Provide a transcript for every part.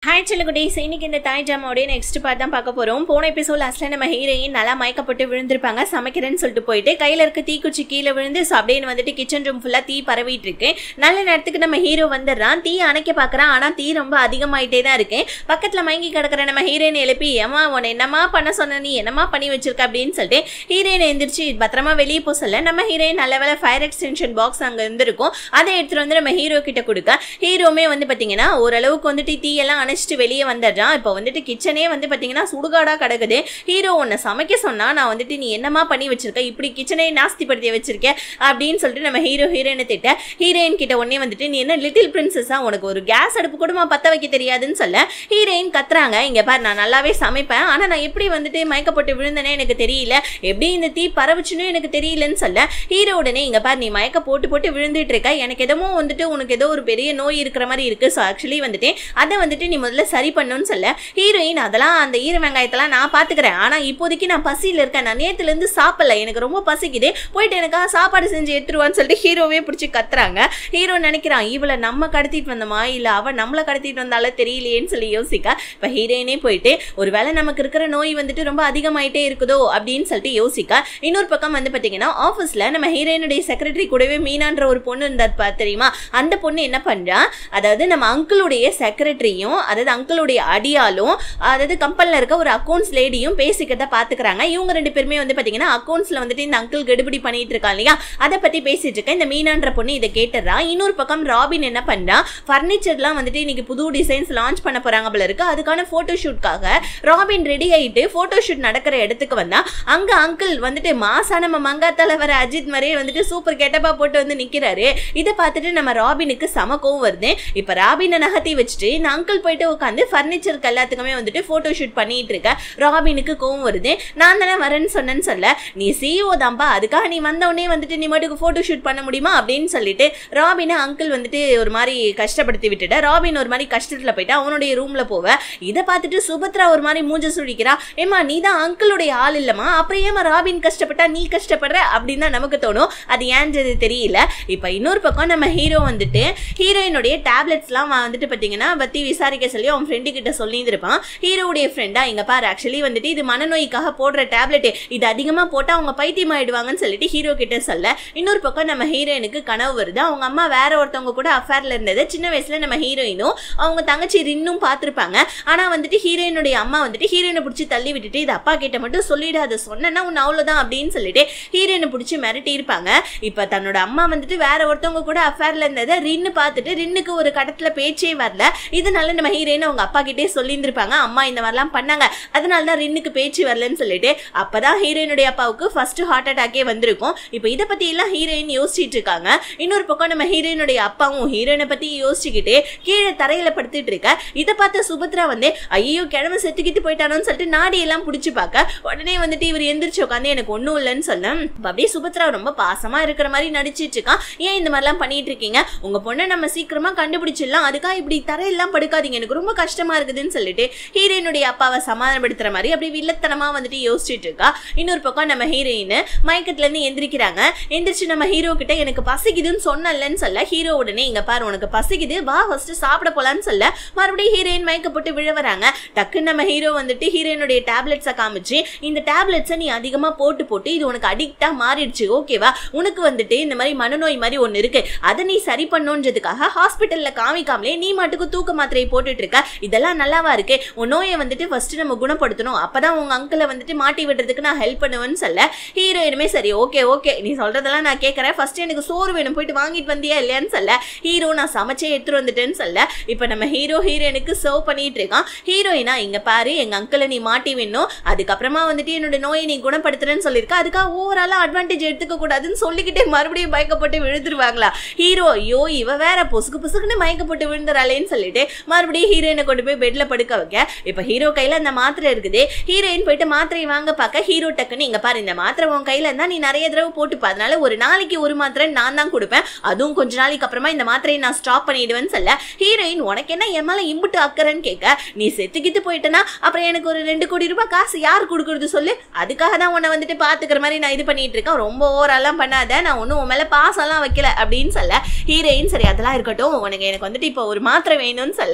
Hi செல்லுகுட்டீஸ், இன்னைக்கு இந்த தாய் ஜாமாவோடைய நெக்ஸ்ட் பார்ட் தான் பார்க்க போகிறோம். போன எபிசோட் லாஸ்ட்டில் நம்ம ஹீரோயின் நல்லா மயக்கப்பட்டு விழுந்திருப்பாங்க. சமைக்கிறேன்னு சொல்லிட்டு போயிட்டு கையில் இருக்க தீக்குச்சி கீழே விழுந்து அப்படின்னு வந்துட்டு கிச்சன் ரூம் ஃபுல்லாக தீ பரவிட்டு இருக்கு. நல்ல நேரத்துக்கு நம்ம ஹீரோ வந்துடுறான். தீ அணைக்க பார்க்குறான். ஆனால் தீ ரொம்ப அதிகமாயிட்டே தான் இருக்கு. பக்கத்தில் மயங்கி கிடக்கிற நம்ம ஹீரோயின் எழுப்பி, ஏமா உன்னை என்னமா பண்ண சொன்ன, நீ என்னமா பண்ணி வச்சிருக்க அப்படின்னு சொல்லிட்டு ஹீரோயின் எந்திரிச்சு பத்திரமா வெளியே போக சொல்ல, நம்ம ஹீரோயின் நல்ல வேலை ஃபயர் எக்ஸ்டென்ஷன் பாக்ஸ் அங்கே இருந்திருக்கும். அதை எடுத்துகிட்டு வந்து நம்ம ஹீரோ கிட்ட கொடுக்க, ஹீரோமே வந்து பார்த்தீங்கன்னா ஓரளவுக்கு வந்துட்டு தீயெல்லாம் அணைச்சிட்டு வெளியே வந்துடுறான். இப்போ வந்துட்டு கிச்சனே வந்து பார்த்தீங்கன்னா சுடுகாடாக கிடக்குது. ஹீரோ உன்னை சமைக்க சொன்னா, நான் வந்துட்டு நீ என்னமா பண்ணி வச்சிருக்க, இப்படி கிச்சனை நாஸ்திப்படுத்தி வச்சிருக்கேன் அப்படின்னு சொல்லிட்டு நம்ம ஹீரோயினை திட்ட, ஹீரோயின் கிட்ட உடனே வந்துட்டு நீ என்ன லிட்டில் பிரின்சஸா, உனக்கு ஒரு கேஸ் அடுப்பு கூட பத்த வைக்க தெரியாதுன்னு சொல்ல ஹீரோயின் கத்துறாங்க. இங்க பாரு, நான் நல்லாவே சமைப்பேன், ஆனா நான் எப்படி வந்துட்டு மயக்கப்பட்டு விழுந்தனே எனக்கு தெரியல, எப்படி இந்த தீ பரவுச்சுன்னு எனக்கு தெரியலன்னு சொல்ல ஹீரோ உடனே, இங்க பாரு நீ மயக்க போட்டு போட்டு விழுந்துட்டு இருக்க, எனக்கு எதோ வந்துட்டு உனக்கு ஏதோ ஒரு பெரிய நோய் இருக்கிற மாதிரி இருக்கு. ஸோ ஆக்சுவலி வந்துட்டு அதை வந்துட்டு நீ முதல்ல சரி பண்ணுன்னு சொல்ல ஹீரோயின், அதெல்லாம் அந்த ஈர வெங்காயத்தெல்லாம் நான் பாத்துக்கிறேன், ஆனா இப்போதைக்கு நான் பசியில இருக்கேன், நான் நேத்துல இருந்து சாப்பிடல, எனக்கு ரொம்ப பசிக்குது, போயிட்டு எனக்காக சாப்பாடு செஞ்சு எடுத்துருவான்னு சொல்லிட்டு ஹீரோவே பிடிச்சி கத்துறாங்க. ஹீரோ நினைக்கிறான், இவளை நம்ம கடத்திட்டு வந்தோமா இல்ல அவ நம்மளை கடத்திட்டு வந்தாலும் தெரியலையேன்னு சொல்லி யோசிக்க, இப்ப ஹீரோயினே போயிட்டு ஒருவேளை நமக்கு இருக்கிற நோய் வந்துட்டு ரொம்ப அதிகமாயிட்டே இருக்குதோ அப்படின்னு சொல்லிட்டு யோசிக்க, இன்னொரு பக்கம் வந்து பாத்தீங்கன்னா ஆபீஸ்ல நம்ம ஹீரோயினுடைய செக்ரட்டரி கூடவே மீனான்ற ஒரு பொண்ணு இருந்தா தெரியுமா, அந்த பொண்ணு என்ன பண்றா, அதாவது நம்ம அங்கிளுடைய செக்ரட்டரியும் அதாவது அங்கிளுடைய அடியாலும் அதாவது கம்பெனில இருக்க ஒரு அக்கௌண்ட்ஸ் லேடியும் பேசிக்கிறத பாத்துக்கிறாங்க. இவங்க ரெண்டு பேருமே வந்து பாத்தீங்கன்னா அக்கௌண்ட்ஸ்ல வந்துட்டு இந்த அங்கிள் கெடுபிடி பண்ணிட்டு இருக்காங்க இல்லையா, அதை பத்தி பேசிட்டு இருக்க இந்த மீனான்ற பொண்ணு இதை கேட்டுறா. இன்னொரு பக்கம் ராபின் என்ன பண்றா, பர்னிச்சர்லாம் வந்துட்டு இன்னைக்கு புது டிசைன்ஸ் லான்ச் பண்ண போறாங்க போல இருக்கு, அதுக்கான போட்டோ ஷூட்காக ராபின் ரெடி ஆயிட்டு போட்டோ ஷூட் நடக்கிற இடத்துக்கு வந்தா அங்க அங்கிள் வந்துட்டு மாசா நம்ம மங்கா தலைவர் அஜித் மாதிரியே வந்துட்டு சூப்பர் கெட்டப்பா போட்டு வந்து நிக்கிறாரு. இதை பார்த்துட்டு நம்ம ராபினுக்கு சம கோவம் வருது. இப்ப ராபினை நகர்த்தி வச்சுட்டு இந்த அங்கிள் போயிட்டு உட்காந்து பர்னிச்சருக்கு எல்லாத்துக்குமே வந்துட்டு போட்டோ ஷூட் பண்ணிட்டு இருக்க. ராபினுக்கு கோவம் வருது. நான் தானே வரேன்னு சொன்னேன்னு சொல்ல, நீ சிஇஓ தான்பா, அதுக்காக நீ வந்தவனே வந்துட்டு நீ மட்டுக்கு போட்டோ ஷூட் பண்ண முடியுமா அப்படின்னு சொல்லிட்டு ராபினை அங்கிள் வந்துட்டு ஒரு மாதிரி கஷ்டப்படுத்தி விட்டுட்ட. ராபின் ஒரு மாதிரி கஷ்டத்துல போயிட்டு அவனுடைய ரூம்ல போவ. இதை பார்த்துட்டு சுபத்ரா ஒரு மாதிரி மூஞ்ச சுடிக்கிறா, ஏமா நீ தான் அங்கிளுடைய ஆள் இல்லமா, அப்புறம் ஏமா ராபின் கஷ்டப்பட்டா நீ கஷ்டப்படுற அப்படின்னு தான் நமக்கு தோணும். அது ஏன்றது தெரியல. இப்ப இன்னொரு பக்கம் நம்ம ஹீரோ வந்துட்டு ஹீரோயினுடைய டேப்லெட்ஸ்லாம் வந்துட்டு பாத்தீங்கன்னா பத்தி விசாரிக்க சொல்லி அவன் ஃப்ரெண்டு கிட்ட சொல்லியிருப்பான். ஹீரோடைய ஃப்ரெண்டா, இங்க பாரு ஆக்சுவலி வந்துட்டு இது மனநோய்க்காக போடுற டேப்லெட், இது அதிகமா போட்டா அவங்க பைத்தியம் ஆயிடுவாங்கன்னு சொல்லிட்டு ஹீரோ கிட்ட சொல்ல, இன்னொரு பக்கம் நம்ம ஹீரோயினுக்கு கனவு வருது. அவங்க அம்மா வேற ஒருத்தவங்க கூட அஃபேர்ல இருந்தது. சின்ன வயசுல நம்ம ஹீரோயினும் அவங்க தங்கச்சி ரின்னும் பார்த்திருப்பாங்க. ஆனா வந்துட்டு ஹீரோயினுடைய அம்மா வந்துட்டு ஹீரோயினை பிடிச்சி தள்ளி விட்டுட்டு, இது அப்பா கிட்ட மட்டும் சொல்லிடாத, சொன்னா உன்னை அவ்வளவுதான் அப்படின்னு சொல்லிட்டு ஹீரோயினை பிடிச்சி மிரட்டி இருப்பாங்க. இப்ப தன்னோட அம்மா வந்துட்டு வேற ஒருத்தவங்க கூட அஃபேர்ல இருந்ததை ரின்னு பார்த்துட்டு ரின்னுக்கு ஒரு கட்டத்துல பேச்சே வரல. இதனால நம்ம ஹீரோயின் அவங்க அப்பா கிட்டே சொல்லியிருந்திருப்பாங்க, அம்மா இந்த மாதிரிலாம் பண்ணாங்க, அதனால தான் ரின்னுக்கு பேச்சு வரலன்னு சொல்லிட்டு. அப்பதான் ஹீரோயினுடைய அப்பாவுக்கு ஃபர்ஸ்ட் ஹார்ட் அட்டாக்கே வந்திருக்கும். இப்போ இதை பத்தி எல்லாம் ஹீரோயின் யோசிச்சுட்டு இருக்காங்க. இன்னொரு பக்கம் நம்ம ஹீரோயினுடைய அப்பாவும் ஹீரோயினை பத்தி யோசிச்சுக்கிட்டு கீழே தரையில படுத்துட்டு இருக்க. இதை பார்த்த சுபத்ரா வந்து, ஐயோ கிழமை செத்துக்கிட்டு போயிட்டானோன்னு சொல்லிட்டு நாடி எல்லாம் பிடிச்சு பார்க்க, உடனே வந்துட்டு இவர் எந்திரிச்சு உட்காந்து எனக்கு ஒன்னும் இல்லைன்னு சொல்ல, அப்படியே சுபத்ரா ரொம்ப பாசமா இருக்கிற மாதிரி நடிச்சிட்டு இருக்கான். ஏன் இந்த மாதிரிலாம் பண்ணிட்டு இருக்கீங்க, உங்க பொண்ணை நம்ம சீக்கிரமா கண்டுபிடிச்சிடலாம், அதுக்காக இப்படி தரையெல்லாம் படுக்காதீங்க, எனக்கு ரொம்ப கஷ்டமா இருக்குதுன்னு சொல்லிட்டு ஹீரோயினுடைய அப்பாவை சமாதானப்படுத்துற மாதிரி அப்படி வில்லத்தனமா வந்துட்டு யோசிச்சுட்டு இருக்கா. இன்னொரு பக்கம் நம்ம ஹீரோயின் மயக்கத்துல இருந்து எந்திரிக்கிறாங்க. எந்திரிச்சு நம்ம ஹீரோ கிட்ட எனக்கு பசிக்குதுன்னு சொன்னலன்னு சொல்ல, ஹீரோ உடனே, இங்க பாரு உனக்கு பசிக்குது, வா ஃபர்ஸ்ட் சாப்பிட போலான்னு சொல்ல, மறுபடியும் ஹீரோயின் மயக்கப்பட்டு விழவறாங்க. டக்குன்னு நம்ம ஹீரோ வந்துட்டு ஹீரோயினுடைய டேப்லெட்ஸை காமிச்சு, இந்த டேப்லெட்ஸை நீ அதிகமா போட்டு போட்டு இது உனக்கு அடிக்டா மாறிடுச்சு, ஓகேவா, உனக்கு வந்துட்டு இந்த மாதிரி மனநோய் மாதிரி ஒன்னு இருக்கு, அதை நீ சரி பண்ணுன்றதுக்காக ஹாஸ்பிட்டல்ல காமிக்காமலே நீ மாட்டுக்கு தூக்க மாத்திரையை போட்டுட்டு இருக்க, இதெல்லாம் நல்லாவா இருக்கு, உன் நோயை வந்துட்டு ஃபர்ஸ்ட் நம்ம குணப்படுத்தணும், அப்பதான் உங்க அங்கிளை வந்துட்டு மாட்டி விடுறதுக்கு நான் ஹெல்ப் பண்ணுவேன்னு சொல்ல, ஹீரோயினுமே சரி ஓகே ஓகே நீ சொல்றதெல்லாம் நான் கேட்கறேன், ஃபர்ஸ்ட் எனக்கு சோறு வேணும், போயிட்டு வாங்கிட்டு வந்தியா இல்லையான்னு சொல்ல, ஹீரோ நான் சமைச்சே எடுத்துட்டு வந்துட்டேன்னு சொல்ல, இப்ப நம்ம ஹீரோயினுக்கு சர்வ் பண்ணிட்டு இருக்கான். ஹீரோயினா, இங்க பாரு எங்க அங்கிளை நீ மாட்டி வேணும், அதுக்கப்புறமா வந்துட்டு என்னோட நோயை நீ குணப்படுத்துறேன்னு சொல்லியிருக்க, அதுக்காக ஓவராலா அட்வான்டேஜ் எடுத்துக்க கூடாதுன்னு சொல்லிக்கிட்டே மறுபடியும் மயக்கப்பட்டு விழுந்துருவாங்களா. ஹீரோ, ஐயோ இவ வேற பொசுக்குன்னு மயக்கப்பட்டு விழுந்துறாளேன்னு சொல்லிட்டு மறுபடியும் ஹீரோயினை கொண்டு போய் பெட்ல படுக்க வைக்க. இப்ப ஹீரோ கையில அந்த மாத்திரை இருக்குது. ஹீரோயின் போயிட்டு மாத்திரை வாங்க பார்க்க, ஹீரோ டக்குன்னு, இங்க பாரு இந்த மாத்திரை உன் கையில இருந்தா நீ நிறைய தடவை போட்டுப்ப, அதனால ஒரு நாளைக்கு ஒரு மாத்திரை நான் தான் கொடுப்பேன், அதுவும் கொஞ்ச நாளைக்கு அப்புறமா இந்த மாத்திரையை நான் ஸ்டாப் பண்ணிடுவேன்னு சொல்ல, ஹீரோயின் உனக்கு என்ன என் மேல இம்புட்டு அக்கறன்னு கேட்க, நீ செத்துக்கிட்டு போயிட்டனா அப்புறம் எனக்கு ஒரு 2 கோடி ரூபாய் காசு யார் கொடுக்கறது சொல்லு, அதுக்காக தான் உன்னை வந்துட்டு பாத்துக்கிற மாதிரி நான் இது பண்ணிட்டு இருக்கேன், ரொம்ப ஓவரெல்லாம் பண்ணாத, நான் ஒன்னும் உன் மேல பாசெல்லாம் வைக்கல அப்படின்னு சொல்ல, ஹீரோயின் சரி அதெல்லாம் இருக்கட்டும், உனக்கு எனக்கு வந்துட்டு இப்போ ஒரு மாத்திரை வேணும்னு சொல்ல,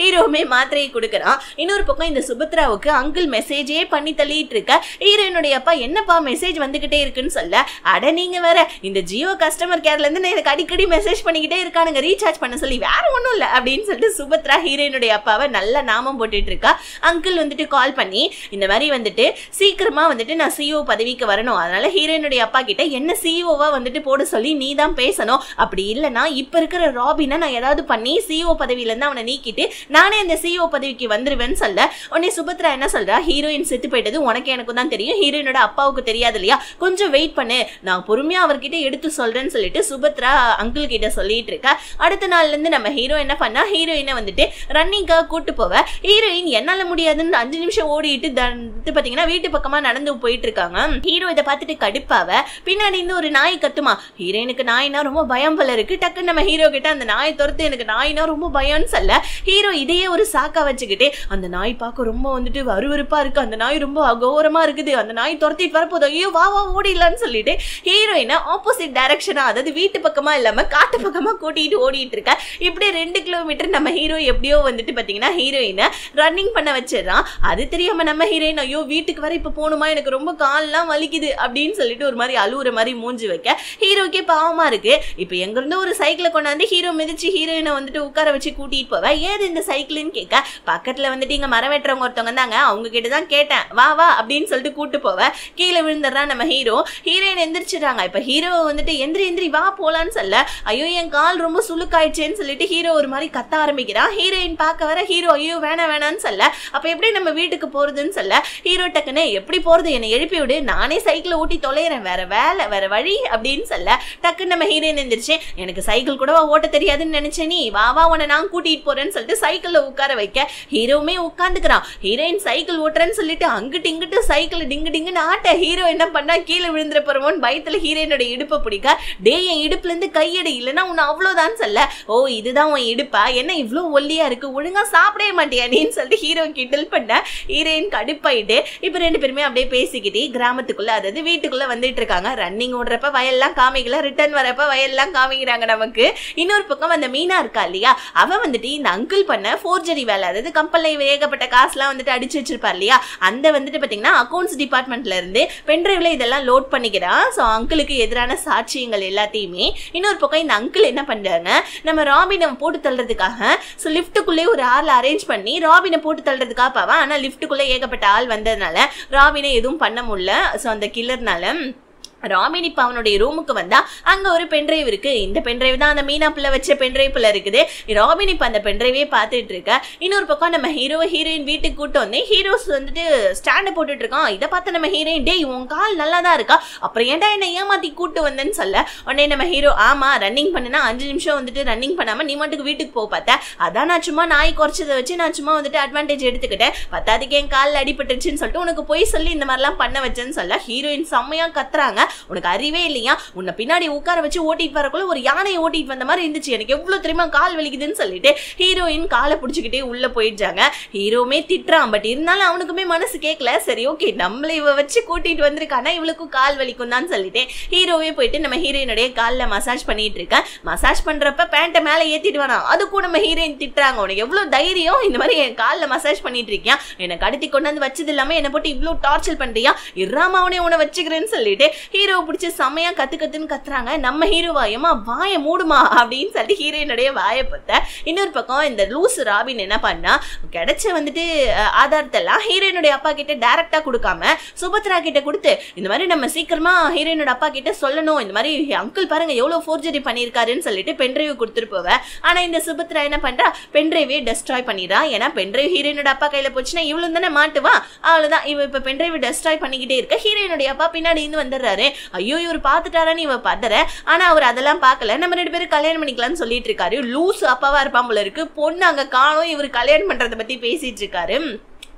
ஹீரோவுமே மாத்திரையை கொடுக்குறான். இன்னொரு பக்கம் இந்த சுபத்ராவுக்கு அங்கிள் மெசேஜே பண்ணி தள்ளிட்டு இருக்க. ஹீரோயினுடைய அப்பா என்னப்பா மெசேஜ் வந்துகிட்டே இருக்குன்னு சொல்ல, அட நீங்க வேற இந்த ஜியோ கஸ்டமர் கேர்ல இருந்து எனக்கு அடிக்கடி மெசேஜ் பண்ணிக்கிட்டே இருக்கானுங்க ரீசார்ஜ் பண்ண சொல்லி, வேற ஒண்ணும் இல்ல அப்படின்னு சொல்லிட்டு சுபத்ரா ஹீரோயினுடைய அப்பாவை நல்ல நாமம் போட்டுட்டு இருக்கா. அங்கிள் வந்துட்டு கால் பண்ணி இந்த மாதிரி வந்துட்டு சீக்கிரமா வந்துட்டு நான் சிஇஓ பதவிக்கு வரணும், அதனால ஹீரோயினுடைய அப்பா கிட்ட என்ன சிஇஓவா வந்துட்டு போட சொல்லி நீ தான் பேசணும், அப்படி இல்லைன்னா இப்ப இருக்கிற ராபினை நான் ஏதாவது பண்ணி சிஇஓ பதவியில இருந்து அவனை நீக்கிட்டு நானே அந்த சிஇஓ பதவிக்கு வந்துருவேன்னு சொல்ல, உடனே சுபத்ரா என்ன சொல்றா, ஹீரோயின் செத்து போயிட்டது உனக்கு எனக்கும் தான் தெரியும், ஹீரோயினோட அப்பாவுக்கு தெரியாது இல்லையா, கொஞ்சம் வெயிட் பண்ணு, நான் பொறுமையா அவர்கிட்ட எடுத்து சொல்றேன்னு சொல்லிட்டு சுபத்ரா அங்கிள் கிட்ட சொல்லிட்டு இருக்கா. அடுத்த நாள்ல இருந்து நம்ம ஹீரோ என்ன பண்ணா, ஹீரோயினை வந்துட்டு ரன்னிங்காக கூட்டு போவ. ஹீரோயின் என்னால முடியாதுன்னு 5 நிமிஷம் ஓடிட்டு பாத்தீங்கன்னா வீட்டு பக்கமா நடந்து போயிட்டு இருக்காங்க. ஹீரோ இதை பார்த்துட்டு கடுப்பாவ. பின்னாடி இருந்து ஒரு நாய் கத்துமா. ஹீரோயினுக்கு நாய்னா ரொம்ப பயம் போல இருக்கு. டக்குன்னு நம்ம ஹீரோ கிட்ட அந்த நாயை துரத்து எனக்கு நாய்னா ரொம்ப பயம்னு சொல்ல, ஹீரோ இதையே ஒரு சாக்கா வச்சுக்கிட்டு அந்த நாய் பார்க்க ரொம்ப வந்துட்டு அருவருப்பா இருக்கு, அந்த நாய் ரொம்ப அகோரமா இருக்குது, அந்த நாய் துரத்திட்டு வரப்போதும், ஐயோ வா வா ஓடிடலான்னு சொல்லிட்டு ஹீரோயினை ஆப்போசிட் டைரக்ஷனா, அதாவது வீட்டு பக்கமா இல்லாம காட்டு பக்கமா கூட்டிட்டு ஓடிட்டு இருக்க. இப்படி 2 கிலோமீட்டர் நம்ம ஹீரோ எப்படியோ வந்துட்டு பாத்தீங்கன்னா ஹீரோயினை ரன்னிங் பண்ண வச்சிடறான். அது தெரியாம நம்ம ஹீரோயின் ஐயோ வீட்டுக்கு வர இப்ப போகணுமா, எனக்கு ரொம்ப கால்லாம் வலிக்குது அப்படின்னு சொல்லிட்டு ஒரு மாதிரி அழுவுற மாதிரி மூஞ்சி வைக்க ஹீரோக்கே பாவமா இருக்கு. இப்ப எங்க இருந்து ஒரு சைக்கிளை கொண்டாந்து ஹீரோ மிதிச்சு ஹீரோயினை வந்துட்டு உட்கார வச்சு கூட்டிட்டு போவ. ஏது இந்த சைக்கிள்னு கேட்க, பக்கத்துல வந்துட்டு இங்க மரம் வெட்டுறவங்க ஒருத்தவங்க இருந்தாங்க, அவங்க கிட்டதான் கேட்டேன், வா வா அப்படின்னு சொல்லிட்டு கூட்டு போவ. கீழே விழுந்துடுறான் நம்ம ஹீரோ. ஹீரோயின் எந்திரிச்சிடறாங்க. இப்ப ஹீரோ வந்துட்டு எந்திரி வா போலான்னு சொல்ல, ஐயோ என் கால் ரொம்ப சுளுக்காயிடுச்சேன்னு சொல்லிட்டு ஹீரோ ஒரு மாதிரி கத்த ஆரம்பிக்கிறான். ஹீரோயின் பார்க்க வர ஹீரோ ஐயோ வேணான்னு சொல்ல, அப்ப எப்படி நம்ம வீட்டுக்கு போறதுன்னு சொல்ல, ஹீரோ டக்குன்னு எப்படி போறது என்னை எழுப்பி விடு, நானே சைக்கிளை ஓட்டி தொலைறேன், வேற வழி அப்படின்னு சொல்ல, டக்குன்னு நம்ம ஹீரோயின் எந்திரிச்சு எனக்கு சைக்கிள் கூட ஓட்ட தெரியாதுன்னு நினைச்சேன், நீ வா வா உன்னை நான் கூட்டிட்டு போறேன்னு சொல்லிட்டு சைக்கிள்ல உட்கார வைக்க ஹீரோவுமே உட்காந்துக்கிறான். ஹீரோயின் சைக்கிள் ஓட்டுறேன்னு சொல்லிட்டு அங்கிட்டு இங்கிட்டு சைக்கிள் டிங்குன்னு ஆட்ட ஹீரோ என்ன பண்ணா கீழே விழுந்துற போறோம்னு பயத்துல ஹீரோயினோட இடுப்பை பிடிக்க, டே என் இடுப்புல இருந்து கையடி இல்லைன்னா உன்னை அவ்வளவுதான் சொல்ல, ஓ இதுதான் உன் இடுப்பா, என்ன இவ்வளவு ஒல்லியா இருக்கு, ஒழுங்கா சாப்பிடவே மாட்டியா நீன்னு சொல்லிட்டு ஹீரோ கிண்டல் பண்ண ஹீரோயின் கடுப்பாயிட்டு இப்ப 2 பேருமே அப்படியே பேசிக்கிட்டே கிராமத்துக்குள்ள, அதாவது வீட்டுக்குள்ள வந்துட்டு இருக்காங்க. ரன்னிங் ஓடுறப்ப வயல்லாம் காமிக்கல, ரிட்டர்ன் வரப்ப வயல்லாம் காமிக்கிறாங்க நமக்கு. இன்னொரு பக்கம் அந்த மீனா இருக்கா இல்லையா, அவ வந்துட்டு இந்த அங்கிள் பண்ண ஃபோர்ஜரி வேலை, அதாவது கம்பெனில ஏகப்பட்ட காசுலாம் வந்துட்டு அடிச்சு வச்சிருப்பார் இல்லையா, அந்த வந்துட்டு பாத்தீங்கன்னா அக்கௌண்ட்ஸ் டிபார்ட்மெண்ட்ல இருந்து பென்ட்ரைவ்ல இதெல்லாம் லோட் பண்ணிக்கிறான். ஸோ அங்கிளுக்கு எதிரான சாட்சியங்கள் எல்லாத்தையுமே. இன்னொரு பக்கம் இந்த அங்கிள் என்ன பண்றாங்க, நம்ம ராபினை போட்டு தள்ளுறதுக்காக ஸோ லிஃப்ட்டுக்குள்ளே ஒரு ஆள் அரேஞ்ச் பண்ணி ராபினை போட்டு தள்ளுறதுக்காக பாவா. ஆனா லிஃப்ட்டுக்குள்ளே ஏகப்பட்ட ஆள் வந்ததுனால ராபினை எதுவும் பண்ண முடியல. ஸோ அந்த கில்லர்னால ராபின் இப்ப அவனுடைய ரூமுக்கு வந்தா அங்க ஒரு பென்ட்ரைவ் இருக்கு. இந்த பென்ட்ரைவ் தான் அந்த மீனா பிள்ளை வச்ச பென்ட்ரைவ்ல இருக்குது. ராபின் இப்ப அந்த பென்ட்ரைவே பார்த்துட்டு இருக்க. இன்னொரு பக்கம் நம்ம ஹீரோயின் வீட்டுக்கு கூட்டு வந்து ஹீரோஸ் வந்துட்டு ஸ்டாண்ட் போட்டுட்டு இருக்கான். இதை பார்த்து நம்ம ஹீரோயின் டே உன் கால் நல்லா தான் இருக்கா, அப்புறம் ஏன்டா என்ன ஏமாத்தி கூட்டு வந்தேன்னு சொல்ல, உடனே நம்ம ஹீரோ ஆமா ரன்னிங் பண்ணுனா 5 நிமிஷம் வந்துட்டு ரன்னிங் பண்ணாம நீ மட்டும் வீட்டுக்கு போக பார்த்தேன், அதான் நான் சும்மா நாய் குறைச்சதை வச்சு நான் சும்மா வந்துட்டு அட்வான்டேஜ் எடுத்துக்கிட்டேன், பத்தாதுக்கு என் காலில் அடிபட்டுருச்சுன்னு சொல்லிட்டு உனக்கு போய் சொல்லி இந்த மாதிரிலாம் பண்ண வச்சேன்னு சொல்ல ஹீரோயின் செம்மையா கத்துறாங்க. உனக்கு அறிவே இல்லையா, உன்னை பின்னாடி உட்கார வச்சு ஓட்டிட்டு வரக்குள்ள ஒரு யானையை ஓட்டிட்டு வந்த மாதிரி இருந்துச்சு, எனக்கு எவ்வளவு தெரியுமா கால் வலிக்குதுன்னு சொல்லிட்டு ஹீரோயின் காலை பிடிச்சிக்கிட்டே உள்ள போயிடுச்சாங்க. ஹீரோமே திட்டுறான். பட் இருந்தாலும் அவனுக்குமே மனசு கேட்கல. சரி ஓகே நம்மள இவ வச்சு கூட்டிட்டு வந்திருக்கானா இவளுக்கும் கால் வலிக்கும் தான் சொல்லிட்டு ஹீரோவே போயிட்டு நம்ம ஹீரோயினுடைய காலில் மசாஜ் பண்ணிட்டு இருக்கேன். மசாஜ் பண்றப்ப பேண்ட்டை மேல ஏத்திட்டு வேணாம், அதுக்கும் நம்ம ஹீரோயின் திட்டுறாங்க. உனக்கு எவ்வளவு தைரியம் இந்த மாதிரி என் காலில் மசாஜ் பண்ணிட்டு இருக்கியா, என்னை கடத்தி கொண்டாந்து வச்சது இல்லாம என்னை போட்டு இவ்வளவு டார்ச்சர் பண்றியா, இறாம அவனே உன்னை வச்சுக்கிறேன்னு சொல்லிட்டு ஹீரோ பிடிச்சி செம்மையா கத்துன்னு கத்துறாங்க. நம்ம ஹீரோவா ஏமா வாயை மூடுமா அப்படின்னு சொல்லிட்டு ஹீரோயினுடைய வாயை பத்த. இன்னொரு பக்கம் இந்த லூஸ் ராபின் என்ன பண்ணா கிடைச்ச வந்துட்டு ஆதாரத்தெல்லாம் ஹீரோயினுடைய அப்பா கிட்ட டைரக்டா கொடுக்காம சுபத்ரா கிட்ட கொடுத்து இந்த மாதிரி நம்ம சீக்கிரமா ஹீரோயினோட அப்பா கிட்ட சொல்லணும், இந்த மாதிரி அங்கிள் பாருங்க எவ்வளவு ஃபோர்ஜரி பண்ணிருக்காருன்னு சொல்லிட்டு பென்ட்ரைவ் கொடுத்துட்டு போவ. ஆனா இந்த சுபத்ரா என்ன பண்றா, பென்ட்ரைவே டெஸ்ட்ராய் பண்ணிடுறா. ஏன்னா பென்ட்ரைவ் ஹீரோயினோட அப்பா கையில போச்சுன்னா இவ்வளவு தானே மாட்டுவா, அவ்வளவுதான். இவ இப்ப பென்ட்ரைவ் டெஸ்ட்ராய் பண்ணிக்கிட்டே இருக்க ஹீரோயினுடைய அப்பா பின்னாடி இருந்து வந்துடுறாரு. ஐயோ இவர் பாத்துட்டாரான்னு இவ பதற. ஆனா அவர் அதெல்லாம் பார்க்கல, நம்ம 2 பேரும் கல்யாணம் பண்ணிக்கலாம்னு சொல்லிட்டு இருக்காரு. லூஸ் அப்பாவா இருப்பான் போல இருக்கு. பொண்ணு அங்க காணோம், இவர் கல்யாணம் பண்றதை பத்தி பேசிட்டு இருக்காரு.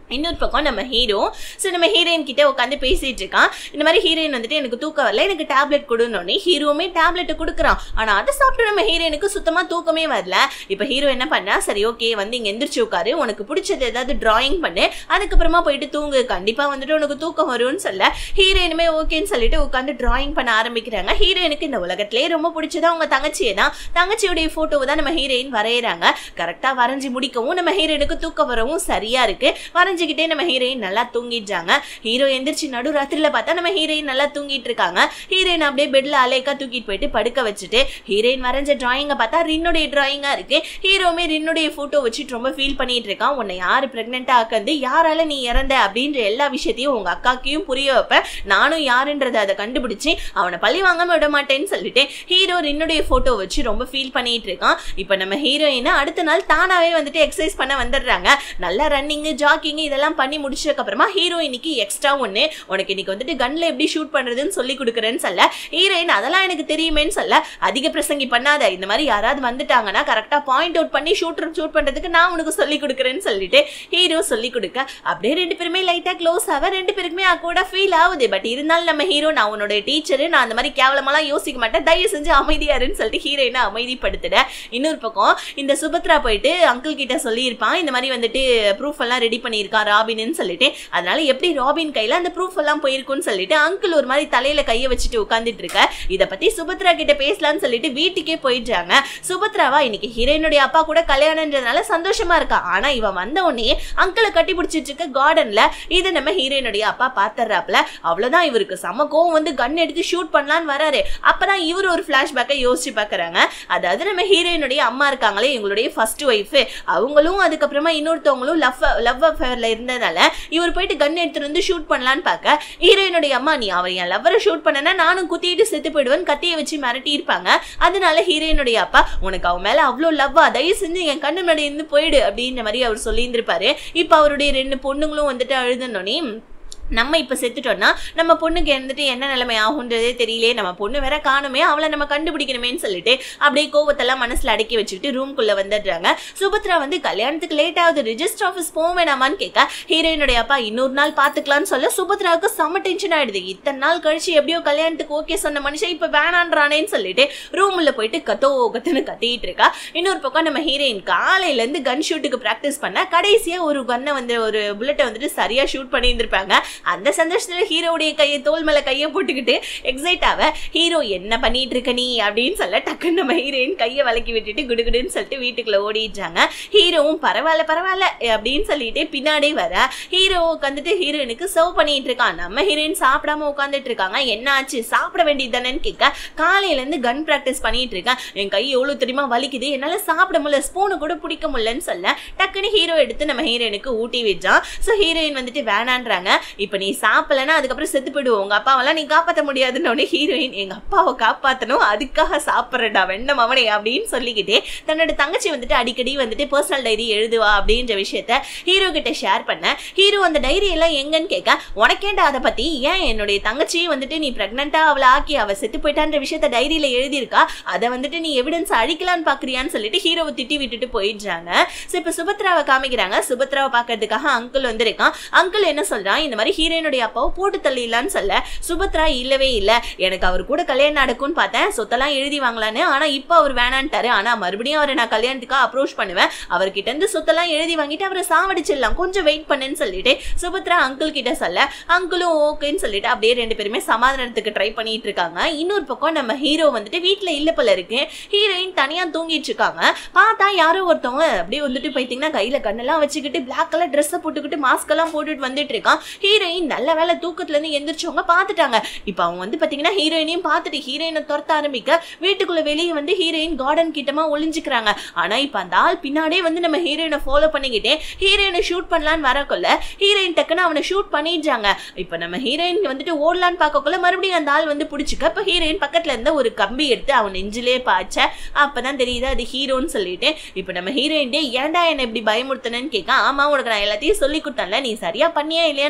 இன்னொரு பக்கம் நம்ம ஹீரோ நம்ம ஹீரோயின் கிட்ட உட்காந்து பேசிட்டு இருக்கான். இந்த மாதிரி ஹீரோயின் வந்துட்டு எனக்கு தூக்கம் வரல, எனக்கு டேப்லெட் கொடுனோடனே ஹீரோவுமே டேப்லெட் கொடுக்குறான். ஆனா அதை சாப்பிட்டு நம்ம ஹீரோயினுக்கு சுத்தமா தூக்கமே வரல. இப்ப ஹீரோ என்ன பண்ணா, சரி ஓகே வந்து இங்க எந்திரிச்சு உட்காரு, உனக்கு பிடிச்சது ஏதாவது டிராயிங் பண்ணு, அதுக்கப்புறமா போயிட்டு தூங்கு, கண்டிப்பா வந்துட்டு உனக்கு தூக்கம் வரும்னு சொல்ல ஹீரோயினுமே ஓகேன்னு சொல்லிட்டு உட்காந்து டிராயிங் பண்ண ஆரம்பிக்கிறாங்க. ஹீரோயினுக்கு இந்த உலகத்திலேயே ரொம்ப பிடிச்சதா அவங்க தங்கச்சியை தான், தங்கச்சியுடைய போட்டோவை தான் நம்ம ஹீரோயின் வரையறாங்க. கரெக்டா வரைஞ்சி முடிக்கவும் நம்ம ஹீரோயினுக்கு தூக்கம் வரவும் சரியா இருக்கு. வரைஞ்சிக்கிட்டே நம்ம ஹீரோயின் நல்லா தூங்கிடுறாங்க. ஹீரோ எந்திரிச்சு நடு ராத்திரில பார்த்தா நம்ம ஹீரோயின் நல்லா தூங்கிட்டு இருக்காங்க. ஹீரோயின் அப்படியே பெட்ல அலேக்கா தூக்கிட்டு போயிட்டு படுக்க வச்சுட்டு ஹீரோயின் வரைஞ்ச டிராயிங்கை பார்த்தா ரின்னுடைய டிராயிங்கா இருக்கு. ஹீரோமே ரின்னுடைய போட்டோ வச்சுட்டு ரொம்ப ஃபீல் பண்ணிட்டு இருக்கான். உன்னை யாரு பிரெக்னெண்டா ஆக்கந்து, யாரால நீ இறந்த அப்படின்ற எல்லா விஷயத்தையும் உங்க அக்காக்கையும் புரிய வைப்பேன், நானும் யாருன்றதை அதை கண்டுபிடிச்சு அவனை பழி வாங்காம விட மாட்டேன்னு சொல்லிட்டு ஹீரோ ரின்னுடைய போட்டோ வச்சு ரொம்ப ஃபீல் பண்ணிட்டு இருக்கான். இப்ப நம்ம ஹீரோயினை அடுத்த நாள் தானாவே வந்துட்டு எக்ஸசைஸ் பண்ண வந்துடுறாங்க. நல்லா ரன்னிங் ஜாக்கிங் இதெல்லாம் பண்ணி முடிச்சதுக்கு அப்புறமா ஹீரோயினுக்கு எக்ஸ்ட்ரா ஒண்ணு, உனக்கு இன்னைக்கு வந்துட்டு கன்ல எப்படி ஷூட் பண்றதுன்னு சொல்லி கொடுக்குறேன்னு சொல்ல ஹீரோயின் அதெல்லாம் எனக்கு தெரியுமேன்னு சொல்ல அதிக பிரசங்கி பண்ணாத, இந்த மாதிரி யாராவது வந்துட்டாங்கன்னா கரெக்டா பாயிண்ட் அவுட் பண்ணி ஷூட் பண்றதுக்கு நான் உனக்கு சொல்லி கொடுக்குறேன்னு சொல்லிட்டு ஹீரோ சொல்லி கொடுக்க அப்படியே ரெண்டு பேருமே லைட்டா க்ளோஸ் ஆக ரெண்டு பேருக்குமே கூட ஃபீல் ஆகுது. பட் இருந்தாலும் நம்ம ஹீரோ நான் உன்னோட டீச்சரு, நான் அந்த மாதிரி கேவலமெல்லாம் யோசிக்க மாட்டேன், தயவு செஞ்சு அமைதியாருன்னு சொல்லிட்டு ஹீரோயினை அமைதிப்படுத்திட. இன்னொரு பக்கம் இந்த சுபத்ரா போயிட்டு அங்கிள் கிட்ட சொல்லியிருப்பான், இந்த மாதிரி வந்துட்டு ப்ரூஃப் எல்லாம் ரெடி பண்ணியிருக்கான் ராபின்னு சொல்லிட்டு, அதனால எப்படி ராபின் கையில அந்த ப்ரூஃப் எல்லாம் போயிருக்கும்னு சொல்லிட்டு அங்கிள் ஒரு மாதிரி தலையில கையை வச்சுட்டு உட்கார்ந்துட்டு இருக்க. இத பத்தி சுபத்ரா கிட்ட பேசலாம்னு சொல்லிட்டு வீட்டுக்கே போயிடுறாங்க. சுபத்ராவா இன்னைக்கு ஹீரோயினுடைய அப்பா கூட கல்யாணம்ன்றதுனால சந்தோஷமா இருக்கா. ஆனா இவன் வந்த உடனே அங்கிளை கட்டி பிடிச்சிட்டு இருக்க கார்டன்ல இது நம்ம ஹீரோயினுடைய அப்பா பாத்துறாப்ல. அவ்வளவுதான், இவருக்கு செம கோவம் வந்து கன் எடுத்து ஷூட் பண்ணலான்னு வராரு. அப்பதான் இவரு ஒரு பிளாஷ்பேக்கை யோசிச்சு பாக்குறாங்க. அதாவது நம்ம ஹீரோயினுடைய அம்மா இருக்காங்களே, இவங்களுடைய ஃபர்ஸ்ட் ஒய்ஃப், அவங்களும் அதுக்கப்புறமா இன்னொருத்தவங்களும் லவ் அஃபேர்ல இருந்ததால இவர் போயிட்டு கன் எடுத்துட்டு வந்து ஷூட் பண்ணலான்னு பார்க்க ஹீரோயினுடைய அம்மா, நீ அவர் என் லவ்வரை ஷூட் பண்ணனா நானும் குத்திட்டு செத்து போயிடுவேன், கத்தியை வச்சு மிரட்டி இருப்பாங்க. அதனால ஹீரோயினுடைய அப்பா, உனக்கு அவன் மேல அவ்வளோ லவ்வா, தயவு செஞ்சு என் கண்ணு முன்னாடி இருந்து போயிடு அப்படின்ற மாதிரி அவர் சொல்லியிருந்திருப்பாரு. இப்ப அவருடைய 2 பொண்ணுங்களும் வந்துட்டு அழுதுனோனே, நம்ம இப்ப செத்துட்டோம்னா நம்ம பொண்ணுக்கு வந்துட்டு என்ன நிலைமை ஆகுன்றதே தெரியலையே, நம்ம பொண்ணு வேற காணுமே, அவளை நம்ம கண்டுபிடிக்கணுமேன்னு சொல்லிட்டு அப்படியே கோவத்தெல்லாம் மனசுல அடக்கி வச்சுட்டு ரூம்குள்ள வந்துடுறாங்க. சுபத்ரா வந்து கல்யாணத்துக்கு லேட் ஆகுது, ரிஜிஸ்டர் ஆஃபீஸ் போக வேணாமான்னு கேட்க ஹீரோயினுடைய அப்பா இன்னொரு நாள் பாத்துக்கலாம்னு சொல்ல சுபத்ராவுக்கு செம்ம டென்ஷன் ஆயிடுது. இத்தனை நாள் கழிச்சு எப்படியோ கல்யாணத்துக்கு ஓகே சொன்ன மனுஷன் இப்ப வேணான்றானேன்னு சொல்லிட்டு ரூம்ல போயிட்டு கத்துன்னு கத்திட்டு இருக்கா. இன்னொரு பக்கம் நம்ம ஹீரோயின் காலையில இருந்து கன் ஷூட்டுக்கு பிராக்டிஸ் பண்ண கடைசியா ஒரு கன்னை வந்து ஒரு புல்லட்டை வந்துட்டு சரியா ஷூட் பண்ணி இருந்திருப்பாங்க. அந்த சந்தோஷத்துல ஹீரோடைய கையை தோல் மேல கையை போட்டுக்கிட்டு எக்ஸைட் ஆவ ஹீரோ என்ன பண்ணிட்டு இருக்க நீ அப்படின்னு சொல்ல டக்குன்னு நம்ம ஹீரோயின் கையை வலக்கி விட்டுட்டு குடுகுடுன்னு சொல்லிட்டு வீட்டுக்குள்ள ஓடிடுறாங்க. ஹீரோவும் பரவாயில்ல அப்படின்னு சொல்லிட்டு பின்னாடி வர ஹீரோ உட்காந்துட்டு ஹீரோயினுக்கு சர்வ் பண்ணிட்டு இருக்கான். நம்ம ஹீரோயின் சாப்பிடாம உட்காந்துட்டு இருக்காங்க. என்ன ஆச்சு, சாப்பிட வேண்டியது தானேன்னு கேட்க காலையில இருந்து கன் பிராக்டிஸ் பண்ணிட்டு இருக்கேன், என் கை எவ்வளவு தெரியுமா வலிக்குது, என்னால சாப்பிட முடியல, ஸ்பூனு கூட பிடிக்க முடியலன்னு சொல்ல டக்குன்னு ஹீரோ எடுத்து நம்ம ஹீரோயினுக்கு ஊட்டி வச்சான். சோ ஹீரோயின் வந்துட்டு வேணான்றாங்க. இப்ப நீ சாப்பிடலன்னா அதுக்கப்புறம் செத்து போயிடுவோம், உங்க அப்பாவெல்லாம் நீ காப்பாற்ற முடியாதுன்னு ஹீரோயின், எங்க அப்பாவை காப்பாற்றணும் அதுக்காக சாப்பிட்றடா வெண்ணம் அவனே அப்படின்னு சொல்லிக்கிட்டே தன்னோட தங்கச்சி வந்துட்டு அடிக்கடி வந்துட்டு பர்சனல் டைரி எழுதுவா அப்படின்ற விஷயத்த ஹீரோ கிட்ட ஷேர் பண்ண ஹீரோ அந்த டைரி எல்லாம் எங்கன்னு கேட்க, உனக்கேண்டா அதை பத்தி, ஏன் என்னுடைய தங்கச்சியும் வந்துட்டு நீ பிரெக்னெண்டா அவளை ஆக்கி அவ செத்து போயிட்டான்ற விஷயத்த டைரியில எழுதியிருக்கா, அதை வந்துட்டு நீ எவிடன்ஸ் அழிக்கலான்னு பாக்குறியான்னு சொல்லிட்டு ஹீரோவை திட்டி விட்டுட்டு போயிடுறாங்க. இப்ப சுபத்ராவை காமிக்கிறாங்க. சுபத்ராவை பாக்குறதுக்காக அங்கிள் வந்திருக்கான். அங்கிள் என்ன சொல்றான், இந்த மாதிரி ஹீரோயினுடைய அப்பாவை போட்டு தள்ளிடலான்னு சொல்ல சுபத்ரா இல்லவே இல்ல, எனக்கு அவர் கூட கல்யாணம் நடக்கும்னு பார்த்தேன், சொத்தெல்லாம் எழுதி வாங்கலான்னு, ஆனா இப்ப அவர் வேணான்ட்டாரு, ஆனா மறுபடியும் அவரை நான் கல்யாணத்துக்காக அப்ரோச் பண்ணுவேன், அவர்கிட்ட இருந்து சொத்தெல்லாம் எழுதி வாங்கிட்டு அவரை சாவடிச்சிடலாம், கொஞ்சம் வெயிட் பண்ணுன்னு சொல்லிட்டு சுபத்ரா அங்கிள் கிட்ட சொல்ல அங்கிளும் ஓகேன்னு சொல்லிட்டு அப்படியே 2 பேருமே சமாதானத்துக்கு ட்ரை பண்ணிட்டு இருக்காங்க. இன்னொரு பக்கம் நம்ம ஹீரோ வந்துட்டு வீட்டுல இல்ல போல இருக்கு. ஹீரோயின் தனியா தூங்கிட்டு இருக்காங்க. பார்த்தா யாரோ ஒருத்தவங்க அப்படியே வந்துட்டு போயிட்டீங்கன்னா கையில கண்ணெல்லாம் வச்சுக்கிட்டு பிளாக் கலர் ட்ரெஸ் போட்டுக்கிட்டு மாஸ்க் எல்லாம் போட்டுட்டு வந்துட்டு இருக்கான். ஹீரோயின் நல்ல வேலை தூக்கத்துல இருந்து எந்திரிச்சவங்க பாத்துட்டாங்க. இப்ப அவங்க வந்து பாத்தீங்கன்னா ஹீரோயினையும் பார்த்துட்டு ஹீரோயினை துரத்த ஆரம்பிக்க வீட்டுக்குள்ள வெளியே வந்து ஹீரோயின் கார்டன் கிட்டமா ஒளிஞ்சுக்கிறாங்க. ஆனா இப்ப அந்த ஆள் பின்னாடியே வந்து நம்ம ஹீரோயினை ஃபாலோ பண்ணிக்கிட்டே ஹீரோயினை ஷூட் பண்ணலான்னு வரக்குள்ள ஹீரோயின் டக்குன்னு அவனை ஷூட் பண்ணிடுறாங்க. இப்ப நம்ம ஹீரோயின் வந்துட்டு ஓடலான்னு பார்க்கக்குள்ள மறுபடியும் அந்த ஆள் வந்து பிடிச்சிக்க. இப்ப ஹீரோயின் பக்கத்துல இருந்த ஒரு கம்பி எடுத்து அவன் நெஞ்சிலே பாய்ச்ச அப்பதான் தெரியுது அது ஹீரோன்னு சொல்லிட்டு. இப்ப நம்ம ஹீரோயின் ஏன்டா என்ன இப்படி பயமுறுத்தனன்னு கேட்க, ஆமா உனக்கு நான் எல்லாத்தையும் சொல்லி கொடுத்தேன்ல, நீ சரியா பண்ணியா இல்லையான்னு சொல்லிட்டு